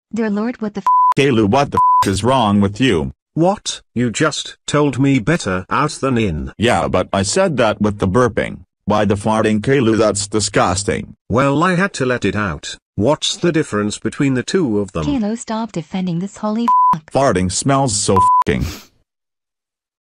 Dear Lord, what the Caillou, what the is wrong with you? What? You just told me better out than in. Yeah, but I said that with the burping. Why the farting, Caillou? That's disgusting. Well, I had to let it out. What's the difference between the two of them? Caillou, stop defending this holy Farting smells so f***ing.